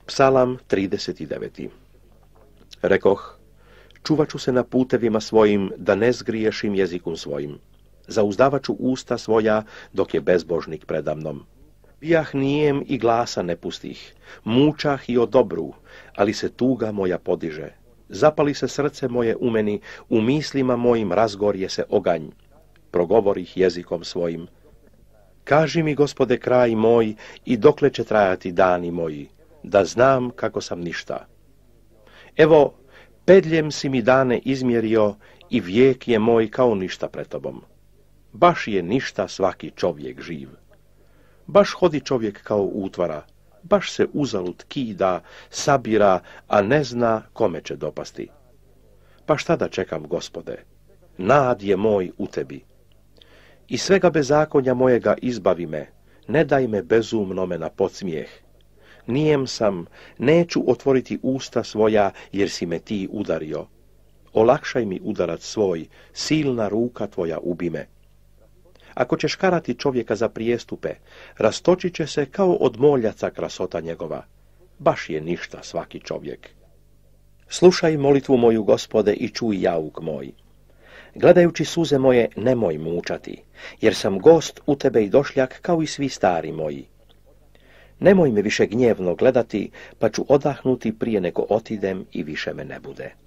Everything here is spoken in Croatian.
Psalam 39. Rekoh, čuvat ću se na putevima svojim, da ne zgriješim jezikom svojim. Zauzdavat ću usta svoja, dok je bezbožnik predamnom. Bijah nijem i glasa ne pustih, mučah i o dobru, ali se tuga moja podiže. Zapali se srce moje u meni, u mislima mojim razgorje se oganj. Progovorih jezikom svojim. Kaži mi, Gospode, kraj moj i dokle će trajati dani moji, da znam kako sam ništa. Evo, pedljem si mi dane izmjerio i vijek je moj kao ništa pred tobom. Baš je ništa svaki čovjek živ. Baš hodi čovjek kao utvara, baš se uzalud kida, sabira, a ne zna kome će dopasti. Pa šta da čekam, Gospode? Nad je moj u tebi. I svega bezakonja mojega izbavi me, ne daj me bezumnome na podsmijeh. Nijem sam, neću otvoriti usta svoja, jer si me ti udario. Olakšaj mi udarac svoj, silna ruka tvoja ubi me. Ako ćeš karati čovjeka za prijestupe, rastočit će se kao od moljaca krasota njegova. Baš je ništa svaki čovjek. Slušaj molitvu moju, Gospode, i čuj jauk moj. Gledajući suze moje, nemoj mučati, jer sam gost u tebe i došljak kao i svi stari moji. Nemoj me više gnjevno gledati, pa ću odahnuti prije nego otidem i više me ne bude.